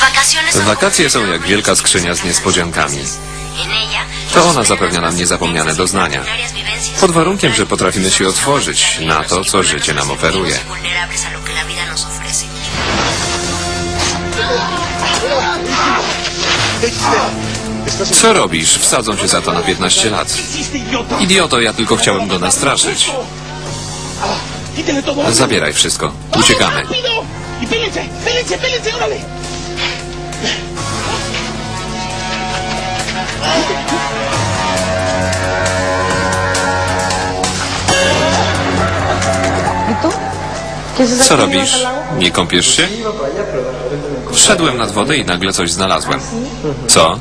Wakacje są jak wielka skrzynia z niespodziankami. To ona zapewnia nam niezapomniane doznania. Pod warunkiem, że potrafimy się otworzyć na to, co życie nam oferuje. Co robisz? Wsadzą cię za to na 15 lat. Idioto, ja tylko chciałem go nastraszyć. Zabieraj wszystko. Uciekamy. Co robisz? Nie kąpiesz się? Wszedłem nad wodę i nagle coś znalazłem. Co?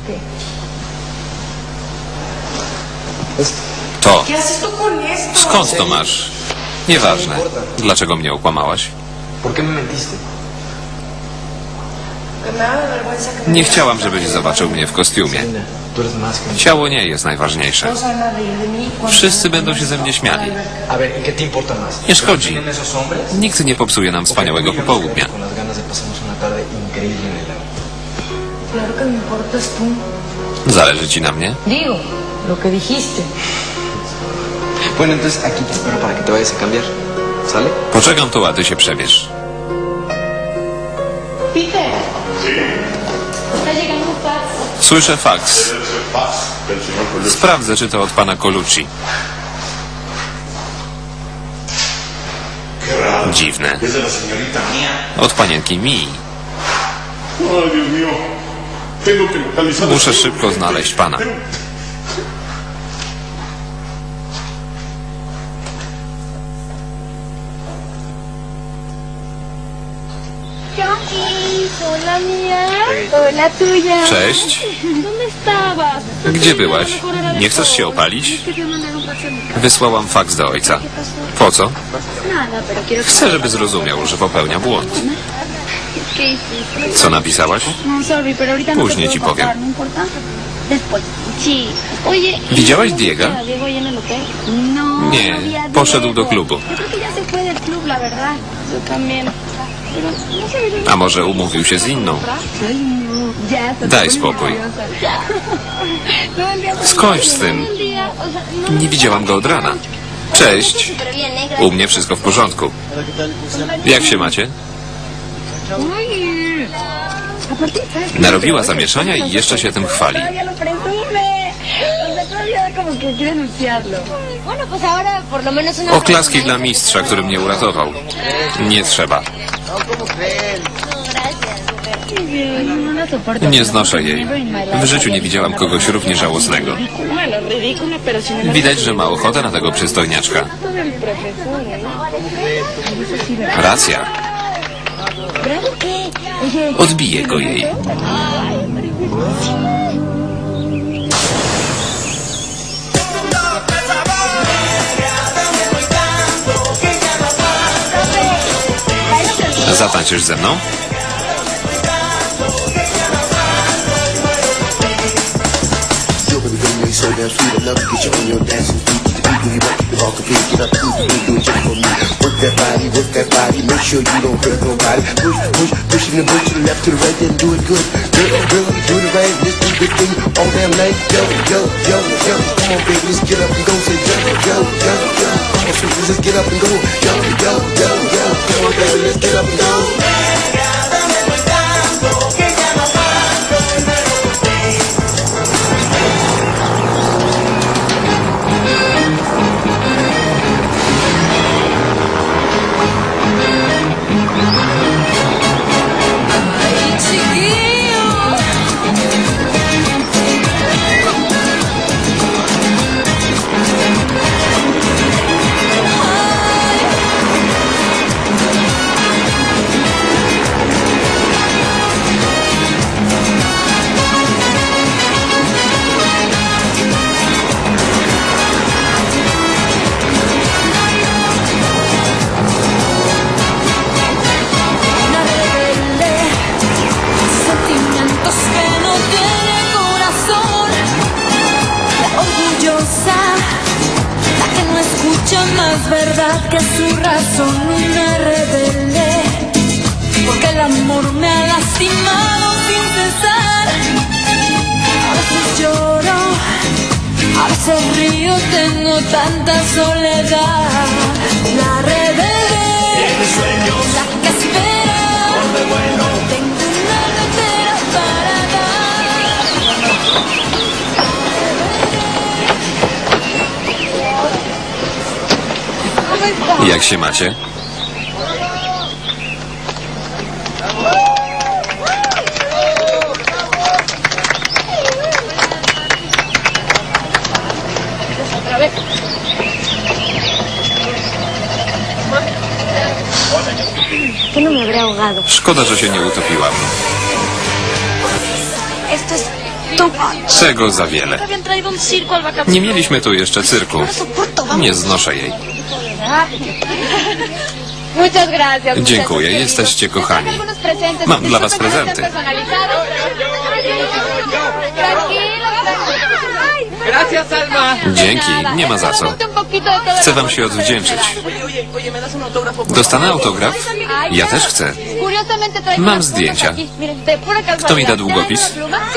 To. Skąd to masz? Nieważne. Dlaczego mnie okłamałaś? Nie chciałam, żebyś zobaczył mnie w kostiumie. Ciało nie jest najważniejsze. Wszyscy będą się ze mnie śmiali. Nie szkodzi. Nikt nie popsuje nam wspaniałego popołudnia. Zależy ci na mnie? Poczekam tu, a ty się przebierz. Słyszę faks. Sprawdzę, czy to od pana Colucci. Dziwne. Od panienki Mii. Muszę szybko znaleźć pana. Cześć. Gdzie byłaś? Nie chcesz się opalić? Wysłałam faks do ojca. Po co? Chcę, żeby zrozumiał, że popełnia błąd. Co napisałaś? Później ci powiem. Widziałaś Diego? Nie, poszedł do klubu. A może umówił się z inną? Daj spokój. Skończ z tym. Nie widziałam go od rana. Cześć. U mnie wszystko w porządku. Jak się macie? Narobiła zamieszania i jeszcze się tym chwali. Oklaski dla mistrza, który mnie uratował. Nie trzeba. Nie znoszę jej. W życiu nie widziałam kogoś równie żałosnego. Widać, że ma ochotę na tego przystojniaczka. Racja. Odbiję go jej. Zatańczysz ze mną? más verdad que su razón, una rebelde, porque el amor me ha lastimado. tanta soledad. La rebelde, la que espera. Tengo una cartera para dar. Jak się macie? Que no me habré ahogado. Szkoda, że się nie utopiłam. Esto es too much. Czego za wiele. Habían traído un circo al vacaciones. Nie mieliśmy tu jeszcze cyrku. Nie znoszę jej. Muchas gracias. Dziękuję, jesteście kochani. Algunos presentes. Mam dla was prezenty. Personalizados. Gracias, Alma. Dzięki, nie ma za co. Chcę wam się odwdzięczyć. Dostanę autograf? Ja też chcę. Mam zdjęcia. Kto mi da długopis?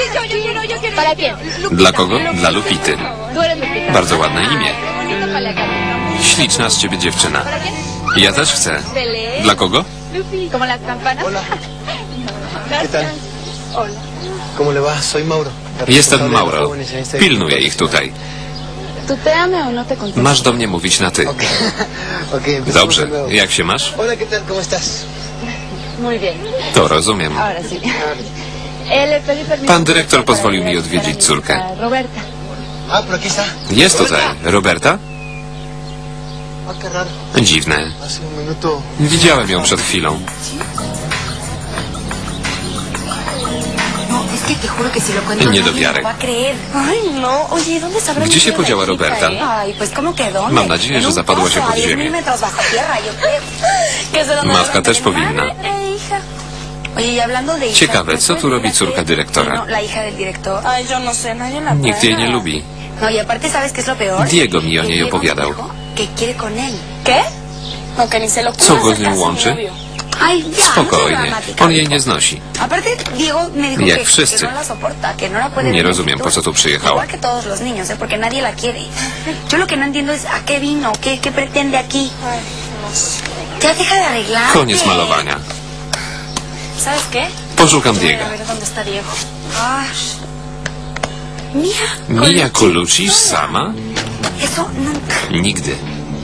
Dla kogo? Dla Lupity. Bardzo ładne imię. Śliczna z ciebie dziewczyna. Ja też chcę. Dla kogo? Como las campanas. ¿Qué tal? ¿Cómo le va? Soy Mauro. Jestem Mauro. Pilnuję ich tutaj. ¿Tú te amas o no te contestas? Masz do mnie mówić na ty. Okay, empecemos Dobrze. de nuevo. Jak się masz? Hola, ¿qué tal? ¿Cómo estás? Muy bien. To rozumiem. Ahora sí. Le pedí permiso. Pan dyrektor pozwolił mi odwiedzić córkę. Roberta. Ah, pero aquí está. Jest tutaj. Roberta? Ah, qué raro. Dziwne. Hace un minuto. Widziałem ją przed chwilą. No, es que te juro que si lo cuento Nie do nadie wiary. lo va a creer. Ay, no. Oye, ¿dónde se habrá Gdzie się metido la podziała chica, Roberta? Ay, pues ¿cómo que dónde? Mam nadzieję, En że un zapadła się pozo pod a 10.000 ziemię. metros bajo tierra, yo creo. Que se lo Matka też powinna. hija. Oye, y hablando de hijas, Ciekawe, ¿me co puedes tu decir robi a qué córka dyrektora? vino la hija del director? Ay, yo no sé, nadie la Nikt jej nie lubi. No, y aparte, ¿sabes qué es lo peor? Diego mi o Que niej Diego opowiadał. dijo que quiere con él. ¿Qué? No, que ni se lo Co go z nią łączy? Ay, ya, no seas Spokojnie. dramática. On jej nie znosi. Aparte, Diego me dijo Jak que wszyscy. no la soporta, que no la puede Nie ver rozumiem, po co tu przyjechała. Igual que todos los niños, porque nadie la quiere. Yo lo que no entiendo es a qué vino, qué pretende aquí. Ya deja de arreglar. Koniec malowania. ¿Sabes qué? Poszukam A Diego. ver dónde está Diego. Ay. Mia. Mia Colucci sama? Eso nunca. Nigdy.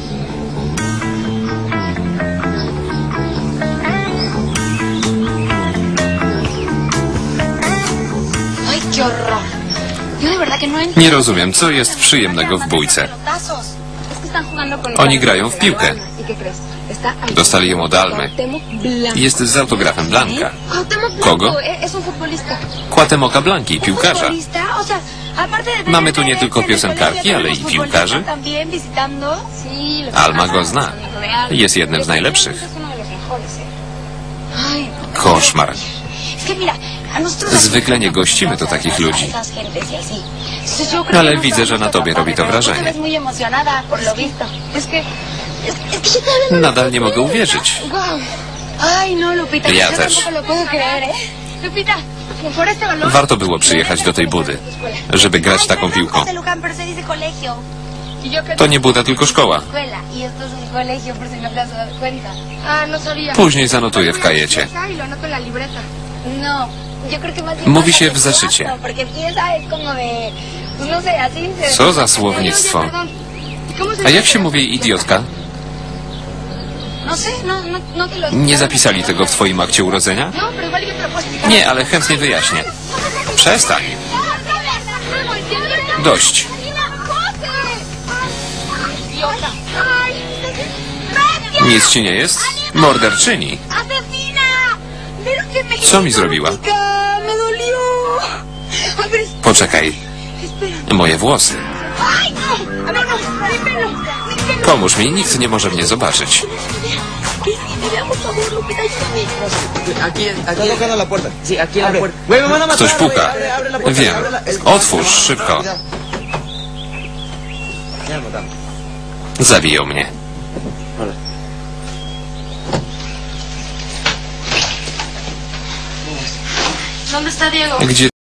Ay, qué horror. Yo de verdad que no entiendo. Nie rozumiem, co jest przyjemnego w bójce. Pelotazos. Es que están jugando con Oni grają w piłkę. ¿Y qué crees? Está ahí. Dostali ją od Almy. Cuauhtémoc Blanco. Jest z autografem Blanka. Cuauhtémoc Blanco, Kogo? Es un futbolista. Kłatemoka Blanki, piłkarza. Futbolista, o sea, aparte de tener Mamy tu nie tylko en el piosenkarki, colegio, ale i tenemos piłkarzy. futbolistas también visitando. Sí, lo que Alma pasa go es zna. que es amigo de Alma. Jest jednym z najlepszych. Es uno de los mejores, ¿eh? Ay, no. Koszmar. Es que mira, a nosotros Zwykle nie gościmy tu takich ludzi. esas gentes y así. Entonces yo creo Ale que no widzę, że estamos na tobie robi to Tú te ves wrażenie. muy emocionada, por lo visto. Es que yo te hablando de Nadal nie mogę uwierzyć. Wow. Ay, no, Lupita. Ja yo też. tampoco lo puedo creer, ¿eh? Lupita, por este valor. Warto było przyjechać do tej budy, żeby grać taką piłką. Ay, Luján, pero se dice colegio. Y yo que To nie buda, tylko szkoła. Escuela. Y esto es un colegio, por si no te has dado cuenta. Ah, no sabía. Później zanotuję w kajecie. Y lo anoto en la libreta. No, yo creo que más bien Mówi pasa się de w zeszycie. teatro, porque piensa es como de, pues no sé, así se... Co za słownictwo. ¿Cómo se A jak się mówi idiotka? No sé, no te lo... Nie zapisali tego w twoim akcie urodzenia? No, pero igual yo te lo puedo explicar. Nie, ale chętnie wyjaśnię. Przestań. Dość. Nic ci nie jest? Morderczyni. Co mi zrobiła? Me dolió. A ver, Poczekaj. Moje włosy. ay, no. A ver, no, mi pelo. Mi pelo. Pomóż mi, nikt nie może mnie zobaczyć. Mira, por favor, Lupita, ayúdame. Aquí tocando la puerta. Sí, aquí en la puerta. Güey, me van a matar. Ktoś puka. güey. Abre la puerta. Wiem. Abre la- Otwórz, szybko. Ya me mataron. Zabiją mnie. ¿Dónde está Diego? Gdzie